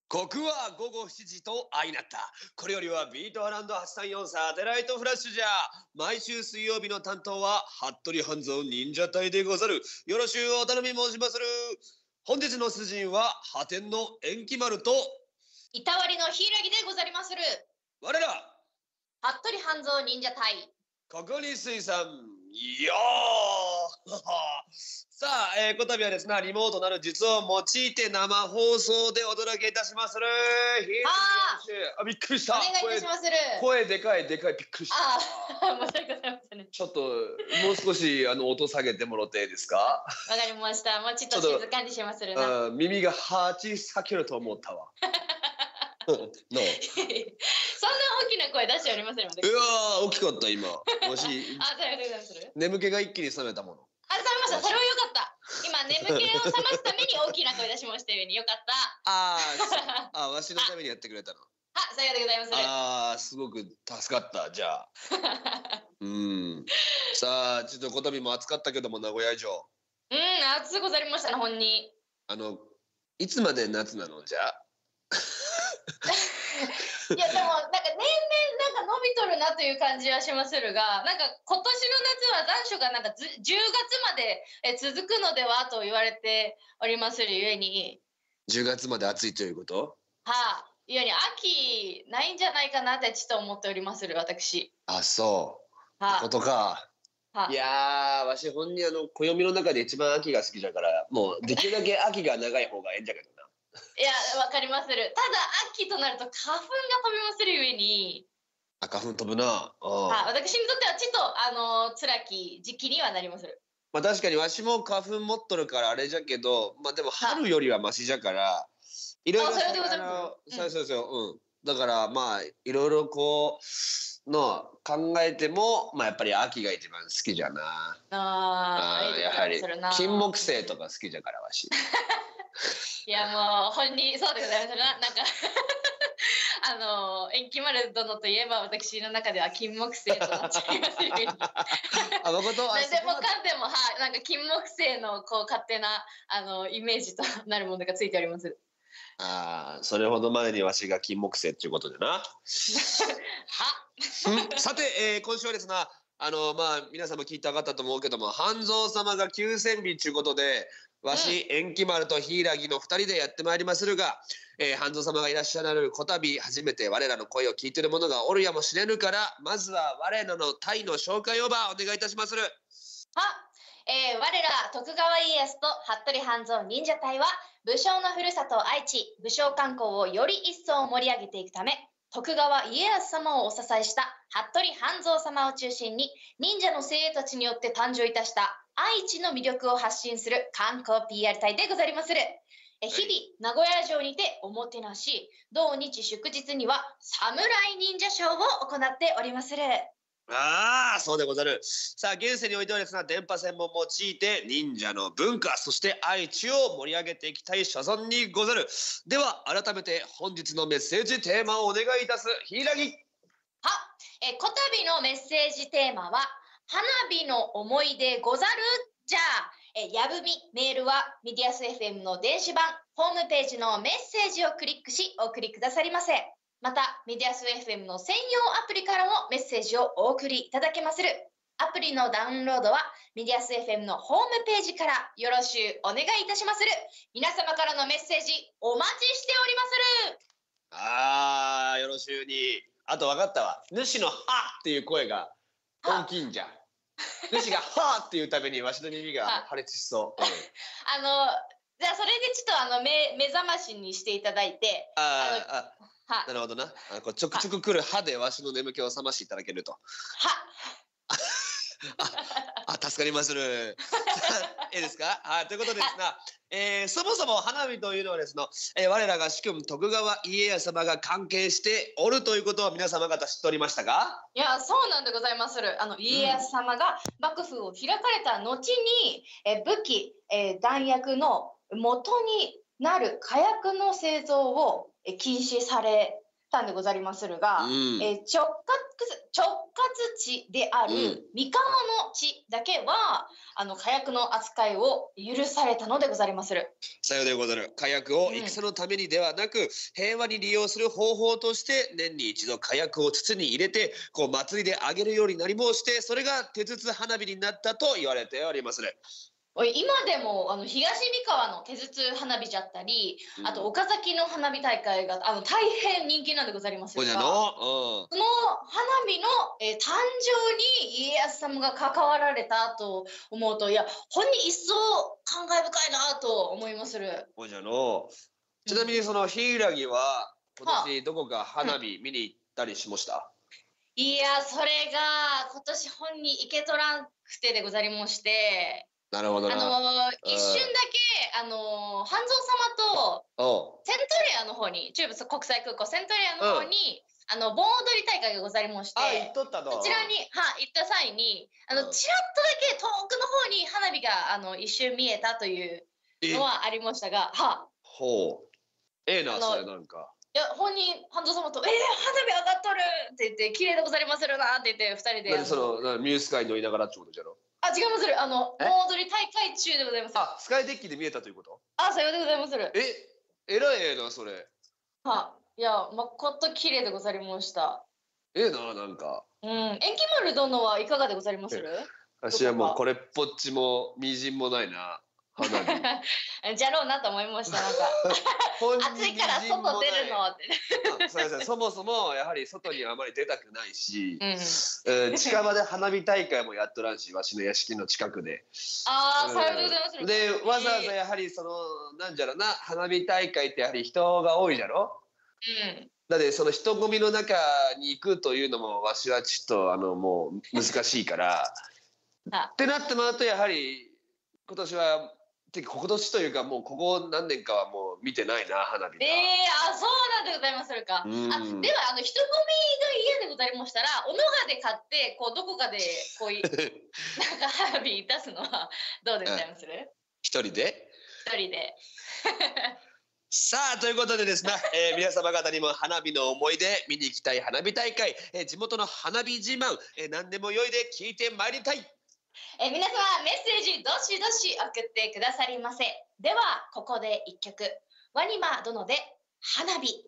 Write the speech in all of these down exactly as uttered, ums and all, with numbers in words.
刻は午後しちじと相なった。これよりはビートアランドはちさんよんサテライトフラッシュじゃ。毎週水曜日の担当は服部半蔵忍者隊でござる。よろしゅうお頼み申しまする。本日の出陣は破天の延期丸といたわりの柊でござりまする。 我ら服部半蔵忍者隊、 ここに水産よーさあ、えー、こたびはですね、リモートなる術を用いて生放送でお届けいたしまする。 ああ、びっくりした。 お願いいたしまする。 声でかいでかいびっくりした。 ああ、申し訳ございません。 ちょっともう少しあの音下げてもらっていいですか。 わかりました。もうちょっと静かにしまするな。 耳がはち裂けると思ったわ。のそんな大きな声出しておりませんので。 うわー、大きかった今。もしあ、それでございまする。 眠気が一気に覚めたもの。 あ、覚めました。それは良かった。今眠気を覚ますために大きな声出しましたように良かった。 あーあ、わしのためにやってくれたの。 あ、さようでございまする。 ああ、すごく助かった。じゃあ。うん。さあ、ちょっとこたびも暑かったけども名古屋城。 うん、暑ござりましたね、ほんに。 あのいつまで夏なのじゃあ。 いやでもなんか年々なんか伸びとるなという感じはしまするが、なんか今年の夏は残暑がなんかずじゅうがつまでえ続くのではと言われておりまするゆえに、 じゅうがつまで暑いということ？ はあ、ゆえに秋ないんじゃないかなってちょっと思っておりまする私。 あ、そう。 はあ、 ことか。 はあ、 いやー、わしほんにあの暦の中で一番秋が好きだから、もうできるだけ秋が長い方がええんじゃけどな。 いや、わかりまする。ただ秋となると花粉が飛びまするゆえに、 あ、花粉飛ぶな。 はあ、私にとってはちょっとあの辛き時期にはなりまする。 まあ確かにわしも花粉持っとるからあれじゃけど、まあでも春よりはマシじゃから、いろいろあ、それでございます。 そうそうそう、うん。だからまあいろいろこうの考えても、まあやっぱり秋が一番好きじゃな。 ああ、やはり金木犀とか好きじゃからわし。 いやもう本にそうでございますな。なんかあの延期丸殿といえば私の中では金木犀となっちゃいますように。 あ、誠。 何でもかんでも、はい、なんか金木犀のこう勝手なあのイメージとなるものがついております。 ああ、それほどまでにわしが金木犀っていうことでな。はさて、えー、今週はですな、あのまあ皆さんも聞いて分かったと思うけども、半蔵様が休戦日ということで、わし、うん、延期丸と柊のふたりでやってまいりまするが、えー、半蔵様がいらっしゃるこたび初めて我らの声を聞いている者がおるやもしれぬから、まずは我らの隊の紹介をばお願いいたしまする。 は、えー、我ら徳川家康と服部半蔵忍者隊は武将のふるさと愛知、武将観光をより一層盛り上げていくため、徳川家康様をお支えした服部半蔵様を中心に忍者の精鋭たちによって誕生いたした愛知の魅力を発信する観光 ピーアール 隊でござりまする。え日々名古屋城にておもてなし、同日祝日には侍忍者ショーを行っておりまする。 ああ、そうでござる。さあ現世においてはですね、電波線も用いて忍者の文化、そして愛知を盛り上げていきたい所存にござる。では改めて本日のメッセージテーマをお願いいたす。柊。は、 えこたびのメッセージテーマは花火の思い出ござるじゃあ。えやぶみメールはミディアス エフエム の電子版ホームページのメッセージをクリックしお送りくださりませ。またミディアス エフエム の専用アプリからもメッセージをお送りいただけまする。アプリのダウンロードはミディアス エフエム のホームページからよろしゅうお願いいたしまする。皆様からのメッセージお待ちしておりまする。 あー、よろしゅうに。あと分かったわ。主のはっていう声が大きいんじゃ。主がはっていうためにわしの耳が破裂しそう。うん、 あのじゃあそれでちょっとあの 目, 目覚ましにしていただいて。 あああ、なるほどな。あこうちょくちょく来る歯でわしの眠気を覚ましていただけると。はあ、あ、助かりまする。いいですか。はい、ということでですな、えー、そもそも花火というのはですね、えー、我らが主君徳川家康様が関係しておるということは皆様方知っておりましたか。 いや、そうなんでございまする。あの家康様が幕府を開かれた後に、えー、武器、えー、弾薬の元になる火薬の製造を禁止されたんでござりまするが、 うんえー直轄直轄地であるうん三河の地だけはあの火薬の扱いを許されたのでござりまする。 さようでござる。火薬をうん戦のためにではなく、平和に利用する方法として年に一度火薬を筒に入れてこう祭りであげるようになりもして、それが手筒花火になったと言われておりますね。 おい今でもあの東三河の手筒花火じゃったり、 うんあと岡崎の花火大会があの大変人気なんでござりますが、 ほじゃの、うん、 その花火の、えー誕生に家康様が関わられたと思うと、いや本に一層感慨深いなと思いまする。 ほじゃの。ちなみにその柊は今は年どこか花火見に行ったりしました？ いやそれが今年本に行けとらんくてでござりまして、 なるほどな。 あの一瞬だけあの半蔵様とおうセントレアの方に中部国際空港セントレアの方に、あの盆踊り大会がござりまして、 あ、行っとったと。 そちらに、は行った際にあうんのちらっとだけ遠くの方に花火があの一瞬見えたというえのはありましたが、はほう。ええな、 あのそれなんか。 いや本人半蔵様と「えー、花火上がっとる!」って言って「綺麗でござりまするな」って言ってふたりで何そのなミュースカイ乗りながらってことじゃろ？ あ違いまするあのえ盆踊り大会中でございます。 あ、スカイデッキで見えたということ？ あさようでございまする。 え、えらいええな、それ。 はいやまこと綺麗でござりました。 ええな、なんか。 うん延期丸殿はいかがでござりまする？ 私はもうこれっぽっちもみじんもないな、花火。 じゃろうなと思いました。なんかほんに暑いからみじんもない外出るのって。 あそうですね、そもそもやはり外にあまり出たくないし、 うん、 えー近場で花火大会もやっとらんし、わしの屋敷の近くで。 ああ、 うんさようでございまする。 で、わざわざやはりその、なんじゃろな、花火大会ってやはり人が多いじゃろ。 うん。 だってその人混みの中に行くというのもわしはちょっとあのもう難しいからあってなってまうと、やはり今年はてか今年というかもうここ何年かはもう見てないな、花火が。 ええー、あ、そうなんでございまするか。 うんあ、ではあの人混みが嫌でございましたら、おのがで買ってこうどこかでこういなんか花火出すのはどうでございまする？ 一人で一人で。 さあということでですね、えー皆様方にも花火の思い出、見に行きたい花火大会、えー地元の花火自慢、えー何でも良いで聞いてまいりたい。 え皆様メッセージどしどし送ってくださりませ。ではここで一曲、ワニマ殿で花火。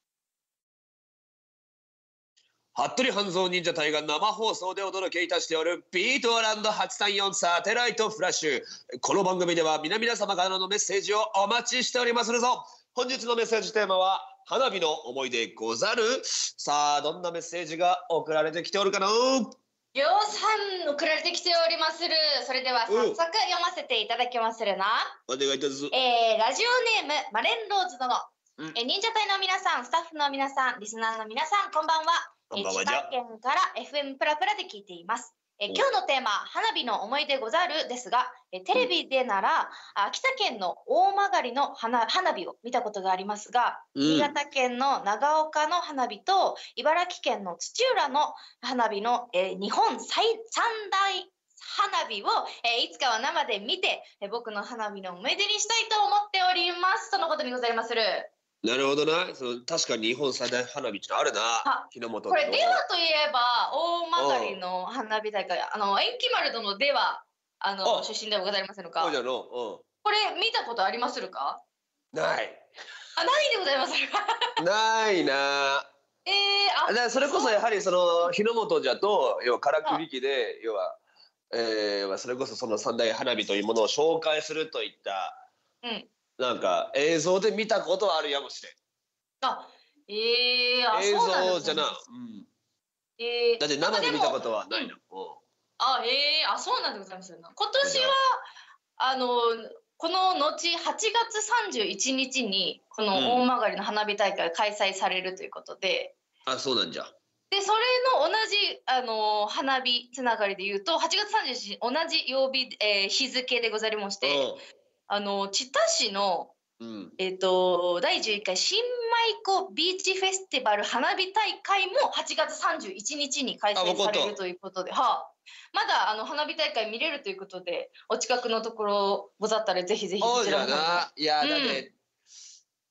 服部半蔵忍者隊が生放送でお届けいたしておるビートランドはちさんよんサテライトフラッシュ。この番組では皆々様からのメッセージをお待ちしておりまするぞ。本日のメッセージテーマは花火の思い出ござる。さあどんなメッセージが送られてきておるかな。 りょうさん送られてきておりまする。それでは早速読ませていただきまするな。 お願いいたす。 えー、ラジオネームマレンローズ殿、 うんえー忍者隊の皆さん、スタッフの皆さん、リスナーの皆さん、こんばんは。 こんばんはえー千葉県から エフエム プラプラで聞いています。えーお今日のテーマ、花火の思い出ござるですが、えーテレビでなら、あ秋田県の大曲の花花火を見たことがありますが、 うん新潟県の長岡の花火と茨城県の土浦の花火の、えー日本最三大花火を、えーいつかは生で見て、えー僕の花火の思い出にしたいと思っておりますとのことにございまする。 なるほどな。その確かに日本最大花火ってのあるなあ。 日の本のこれ出羽といえば大曲の花火大会、あの延期丸殿出羽あのあ出身ではございませんのか。 そうじゃの。うこれ見たことありまするか？ ん。ない。 あ、ないでございまするか。 ないな。 えー、あだからそれこそやはりその日の本じゃと要はからくり機で要は、えー、それこそその三大花火というものを紹介するといったうん。 なんか映像で見たことはあるやもしれん。 あ、えー、あ、 映そうなんですね像じゃな、うん、 えー、 だって生で見たことはないの。 あ、えー、あ、そうなんでございますよ。今年はあのこの後はちがつさんじゅういちにちにこの大曲の花火大会が開催されるということで、 うん、あ、そうなんじゃ。 でそれの同じあの花火つながりでいうとはちがつさんじゅういちにち同じ曜日、えー日付でございまして、あの知多市の、 うん、 えー、とだいじゅういっかい新舞子ビーチフェスティバル花火大会もはちがつさんじゅういちにちに開催されるということで、はあ、まだあの花火大会見れるということで、お近くのところござったらぜひぜひそそうじゃちらの方に。 な。いや、 うんだって、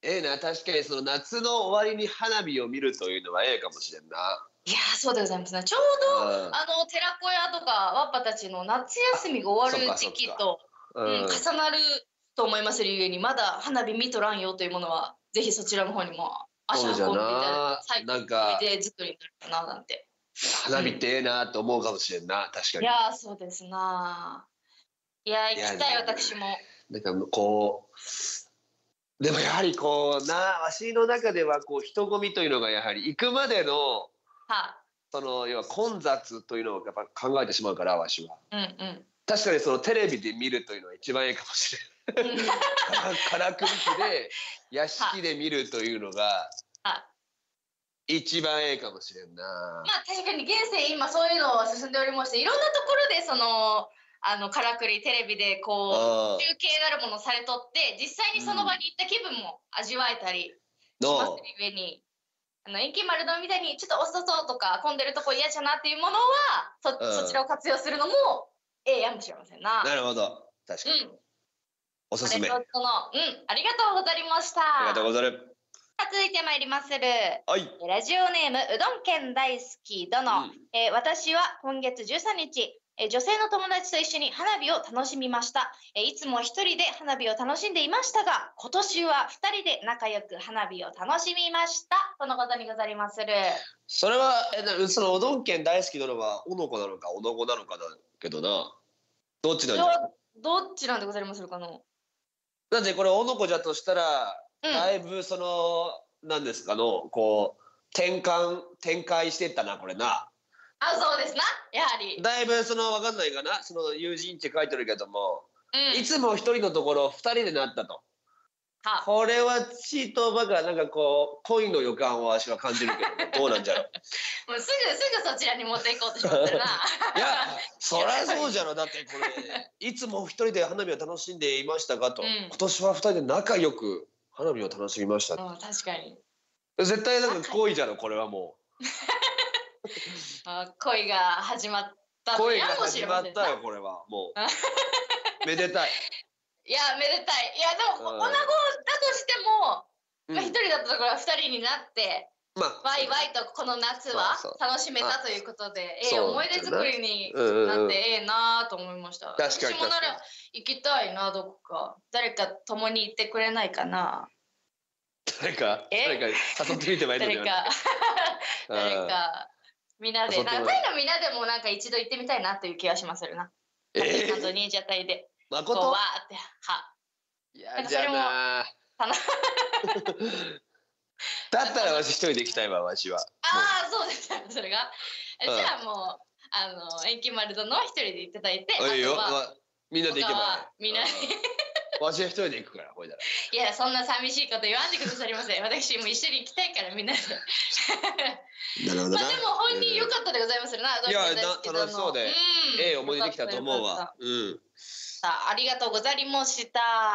ええな、確かにその夏の終わりに花火を見るというのはええかもしれんな。 いやー、そうでございますね。ちょうど、 うん。 あの、寺子屋とかわっぱたちの夏休みが終わる時期と、 ううん、 ん。 重なると思いまするゆえに、まだ花火見とらんよというものは、ぜひそちらの方にも足そうじゃ運んでいただいなて、最高のなんか思い出作りになるかななんて。 花火ってええなと思うかもしれんな、確かに。 いやー、そうですなー。いやー、 いや行きたい、私も。 なんかこう、でもやはりこうな、わしの中ではこう人混みというのがやはり行くまでの、 はその要は混雑というのをやっぱ考えてしまうから、わしは。 うんうん。 確かにそのテレビで見るというのは一番いいかもしれない。からくり機で屋敷で見るというのがは一番ええかもしれんな。 まあ確かに現世今そういうのは進んでおりまして、いろんなところでそのあのからくりテレビでこう中継なるものされとって、実際にその場に行った気分も味わえたりしますゆえに、あの延期丸のみたいにちょっとお外とか混んでるとこ嫌じゃなっていうものは そ,、 うんそちらを活用するのもええやもしれませんな。 なるほど、確かに、 うん、 おすすめ。 ありがとううんありがとうございました。 ありがとうございます。 さあ続いてまいりまする。 はい。 ラジオネームうどん県大好き殿、 うんえー私は今月じゅうさんにち、えー女性の友達と一緒に花火を楽しみました。えーいつも一人で花火を楽しんでいましたが、今年は二人で仲良く花火を楽しみましたとのことにございまする。 それはえなそのうどん県大好きなのはおのこなのかおのこなのかだけどな、どっちなんじゃ。 どどっちなんでございまするかの。 だってこれおのこじゃとしたら、 うん、 だいぶそのなんですかのこう転換展開してったなこれな。 あ、そうですな、やはり。 だいぶその分かんないかな、その友人って書いてるけども、 うん、 いつも一人のところ二人でなったと。 はこれはチートバカなんかこう恋の予感を私は感じるけども、どうなんじゃろう。 もうすぐすぐそちらに持っていこうとしまってるな。 いやそりゃそうじゃろ。だってこれいつも一人で花火を楽しんでいましたかと、 うん、 今年は二人で仲良く花火を楽しみました、 うん、確かに絶対なんか恋じゃろこれは。もあ恋が始まったう恋がやもし始れませんな。 まったよこれはもうめでたい。 いやめでたい。いやでも、 うん女子だとしても、 うんまあ、一人だったところは二人になってまあワイワイとこの夏はそうそう楽しめたということで、ええそう思い出作りにうんうんうんなってええなと思いました。 確かに私もなら行きたいな、どこか誰か共に行ってくれないかな。 誰かえ誰か誘ってみてもいいの誰か誰うんかみんなで誘ってもなんかタイのみんなでもなんか一度行ってみたいなという気がしまするな。 えハッピーさんとー、 忍者隊でまこうわことーってはいやじゃあな楽だったらわし一人で行きたいわわしは。 ああそうですね、それが、 うんじゃあもうあの延期丸殿は一人で行っていただいて、 いいよ、 あとはわみんなで行けば他はみんなでうんわしは一人で行くからほいだら。 いやそんな寂しいこと言わんでくださりません。私も一緒に行きたいからみんなでなるほどな。 まあでも本人良かったでございまするな。 いやな楽しそうで、 んええ思い出できたと思うよかったわ。うんさあありがとうございました。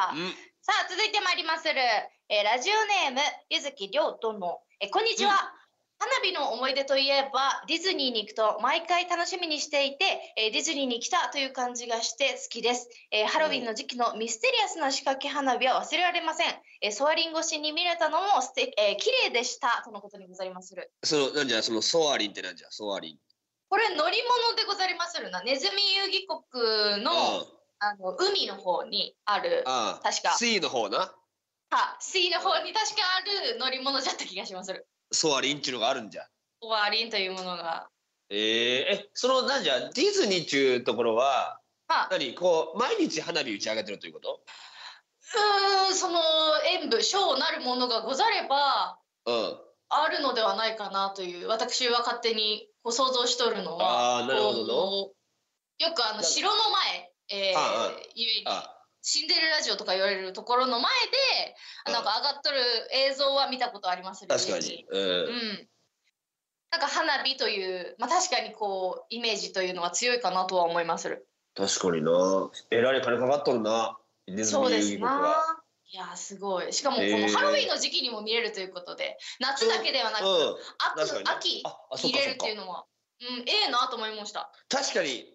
うんさあ続いてまいりまする、えーラジオネームゆずきりょう殿、えーこんにちは、うん花火の思い出といえばディズニーに行くと毎回楽しみにしていて、えーディズニーに来たという感じがして好きです、えーハロウィンの時期のミステリアスな仕掛け花火は忘れられません、えーソアリン越しに見れたのもすて、えー、綺麗でしたとのことにございまする。 そのなんじゃそのソアリンってなんじゃソアリン。 これ乗り物でございまするな。ネズミ遊戯国の、うん、あの海の方にある、 ああ確か C の方な。 は C の方に確かある乗り物じゃった気がしまする。 ソアリンっていうのがあるんじゃ。 ソアリンというものが。 えー、えそのなんじゃディズニーっていうところは、は何こう毎日花火打ち上げてるということ？ うーんその演舞ショーなるものがござれば、うん、あるのではないかなという私は勝手にこう想像しとるのは。 あなるほどのよくあの城の前、えー、ああゆえにシンデレラ城とか言われるところの前でなんか上がっとる映像は見たことありますよね。 確かに、うん、 うんなんか花火という、まあ、確かにこうイメージというのは強いかなとは思いまする。 確かにな。えらい金かかっとるな。 そうですな。いやすごい。しかもこのハロウィンの時期にも見れるということで、夏だけではなく、うん、秋秋見れるっていうのはうんええなと思いました。 確かに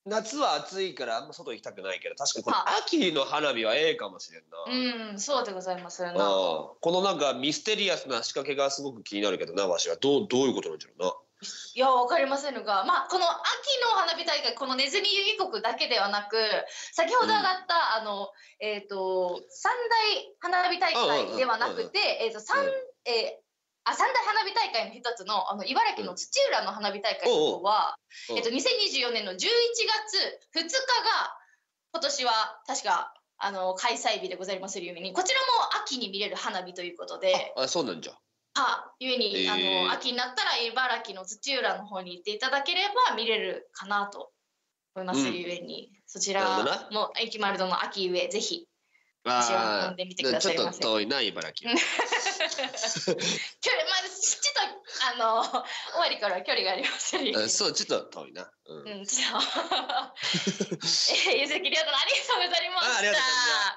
夏は暑いからあんま外行きたくないけど、確かにこの秋の花火はええかもしれんな。うん、そうでございますな。 このなんかミステリアスな仕掛けがすごく気になるけどな、わしはどうどういうことなんだろうな。 いや、わかりませんが、まあ、この秋の花火大会、このネズミ遊戯国だけではなく、先ほど上がった、うん、あの、えっ、ー、と、三大花火大会ではなくて、えっと、三、えー、あ、三大花火大会の一つの、あの、茨城の土浦の花火大会の方は、うん、えっと、にせんにじゅうよねんのじゅういちがつふつかが、今年は確か、あの、開催日でございまするように、こちらも秋に見れる花火ということで、 あ、あ、そうなんじゃ。 は、ゆえに、えー、あの秋になったら茨城の土浦の方に行っていただければ見れるかなと思います、うん、ゆえにそちらも駅丸殿の秋上ぜひ足を運んでみてくださいませ。 ちょっと遠いな茨城。距離まあちょっとあの終わりから距離がありますよね。 そうちょっと遠いな。うん。うん、ちょっとえゆずきりょう殿ありがとうございました。ありがとうございました。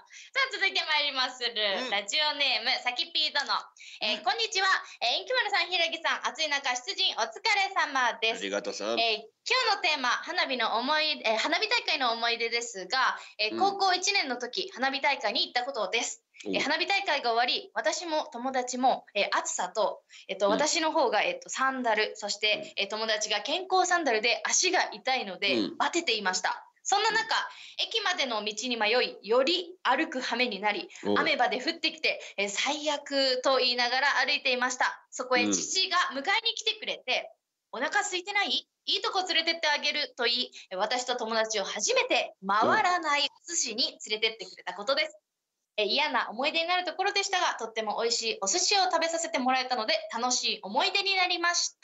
さあ続いてまいりまする、うん、ラジオネームさきぴー殿、えー、こんにちは、えー、円久丸さん、ひらぎさん、暑い中出陣お疲れ様です。 ありがとうさん、 えー、今日のテーマ花火の思い、えー、花火大会の思い出ですが、えー、高校いちねんの時、うん、花火大会に行ったことです。えー、花火大会が終わり私も友達も、えー、暑さと、えーと、私の方が、えーと、サンダルそして、えー、友達が健康サンダルで足が痛いので、うん、バテていました。そんな中駅までの道に迷いより歩く羽目になり雨場で降ってきて、えー、最悪と言いながら歩いていました。そこへ父が迎えに来てくれて、うん、お腹空いてない？いいとこ連れてってあげると言い私と友達を初めて回らないお寿司に連れてってくれたことです。え嫌な思い出になるところでしたがとっても美味しいお寿司を食べさせてもらえたので楽しい思い出になりました。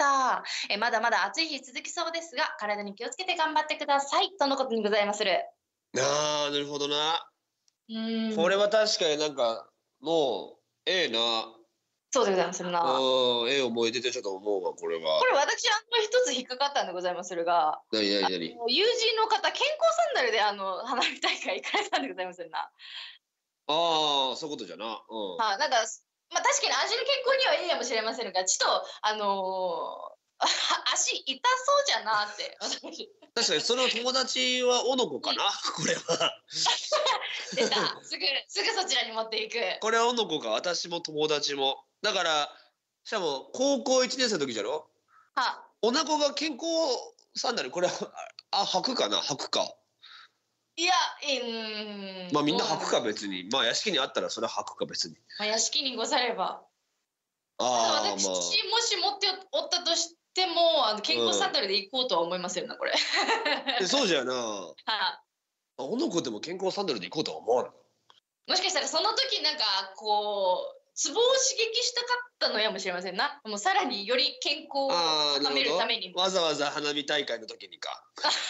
えまだまだ暑い日続きそうですが体に気をつけて頑張ってくださいとのことにございまする。 あーなるほどな。うんこれは確かになんかもうええな。 そうでございまするな。 うんええ思い出でちょっと思うわこれは。 これ私あの一つ引っかかったんでございまするが何何何友人の方健康サンダルであの花火大会行かれたんでございまするな。 ああそういうことじゃな。うん。 はあ、なんかまあ確かに味の健康にはいいかもしれませんがちょっとあのー、足痛そうじゃなって確かにその友達はおの子かな、うん、これは出たすぐすぐそちらに持っていくこれはおの子か。私も友達もだからしかも高校いちねん生の時じゃろ。はおなこが健康サンダルこれあ履くかな履くか。 いや、うん。 まあみんな履くか別に。まあ屋敷にあったらそれは履くか別に。 まあ屋敷にござれば。ああ、私、まあ、もし持っておったとしても、あの健康サンダルで行こうとは思いますよな、これ。 そうじゃな。はあ。おの子でも健康サンダルで行こうとは思わない。 もしかしたらその時なんかこうツボを刺激したかったのやもしれませんな。もうさらにより健康を高めるためにわざわざ花火大会の時にか。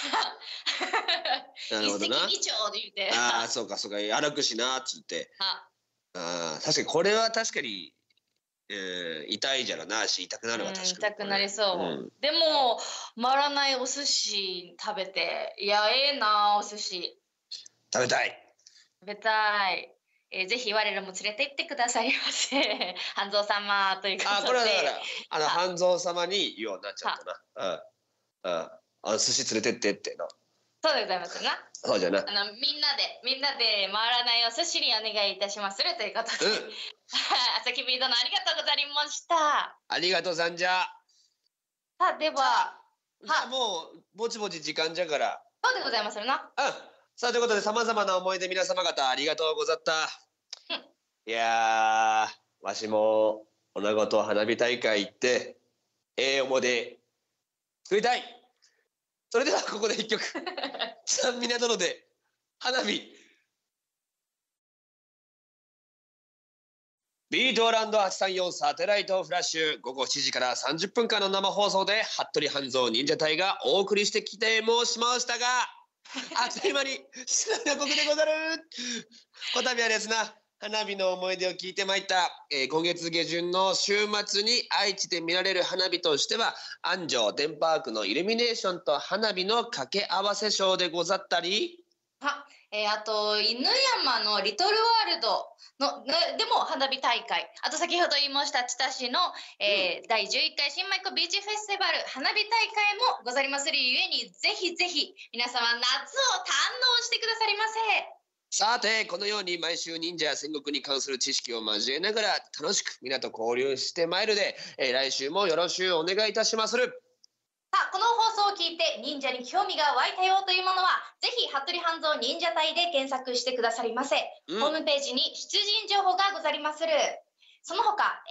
なるほどな。一石二鳥で言って。 ああそうかそうか歩くしなっつって。ああ確かにこれは確かに、えー、痛いじゃろなし痛くなるわ確かに。 痛くなりそう。うん、でも回らないお寿司食べていやええなお寿司。 食べたい。 食べたい。えー、ぜひ我らも連れて行ってくださいませ。半蔵様ということで。 あこれはだからあの半蔵様に言おうなちゃんとな。うんうんあ寿司連れてってってな。 そうでございますな。 そうじゃな。 あのみんなでみんなで回らないお寿司にお願いいたしまするということで。うん、朝日ビー殿ありがとうございました。 ありがとうさんじゃ。 さあでははもうぼちぼち時間じゃから。 そうでございますよな。 うん。さあということでさまざまな思い出皆様方ありがとうござった。うん、いやーわしも女子と花火大会行ってええ思い出作りたい。それではここで一曲ちゃんみな殿で花火。ビートランドはちさんよんサテライトフラッシュ午後しちじからさんじゅっぷんかんの生放送で服部半蔵忍者隊がお送りしてきて申しましたがあっという間に締めの告でござる。こたびはですな花火の思い出を聞いてまいった、えー、今月下旬の週末に愛知で見られる花火としては安城テンパークのイルミネーションと花火の掛け合わせショーでござったりあ、えーあと犬山のリトルワールドのねでも花火大会、あと先ほど言いました知多市の、えーだいじゅういっかい新舞子ビーチフェスティバル花火大会もござりまするゆえに、ぜひぜひ皆様夏を堪能してくださりませ。 さてこのように毎週忍者や戦国に関する知識を交えながら楽しく皆と交流してまいるで、えー来週もよろしゅうお願いいたしまする。 さあ、この放送を聞いて忍者に興味が湧いたよというものは、ぜひ服部半蔵忍者隊で検索してくださりませ。 うんホームページに出陣情報がござりまする。その他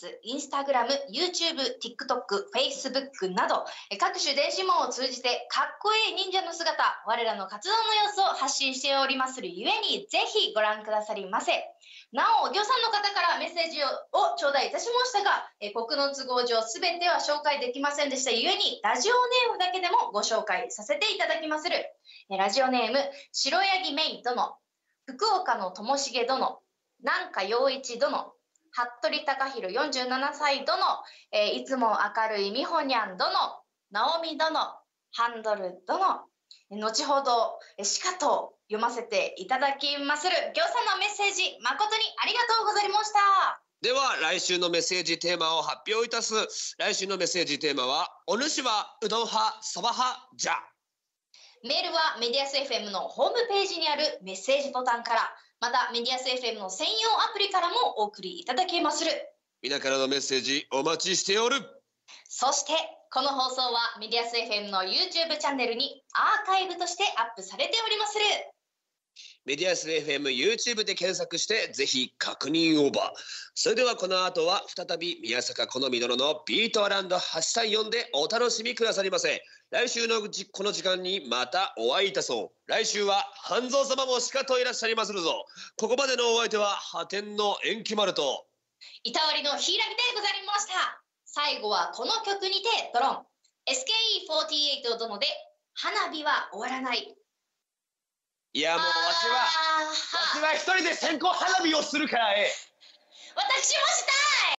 X、Instagram、YouTube、TikTok、Facebook などえ各種電子網を通じてかっこいい忍者の姿、我らの活動の様子を発信しておりまするゆえに、ぜひご覧くださりませ。なお、お行さんの方からメッセージをを頂戴いたしましたが、え国の都合上すべては紹介できませんでしたゆえに、ラジオネームだけでもご紹介させていただきまする。えラジオネーム白柳メイ殿、福岡のともしげ殿、南下陽一殿、服部貴弘よんじゅうななさい殿、えーいつも明るいみほにゃん殿、直美殿、ハンドル殿、後ほどえしかと読ませていただきまする。行さんのメッセージ誠にありがとうございました。 では来週のメッセージテーマを発表いたす。来週のメッセージテーマはお主はうどん派そば派じゃ。 メールはメディアス エフエム のホームページにあるメッセージボタンから、またメディアス エフエム の専用アプリからもお送りいただけまする。 皆からのメッセージお待ちしておる。 そしてこの放送はメディアス エフエム の YouTube チャンネルにアーカイブとしてアップされておりまする。 メディアス エフエム YouTube で検索してぜひ確認オーバー。それではこの後は再び宮坂好み殿のビートアラウンドはちさんよんでお楽しみくださりませ。来週のじこの時間にまたお会いいたそう。来週は半蔵様もしかといらっしゃいまするぞ。ここまでのお相手は破天の延期丸といたわりの柊でございました。最後はこの曲にてドロン エスケーイーフォーティーエイト 殿で花火は終わらない。 いやもうわしはわしは一人で線香花火をするからええ。 私もしたい。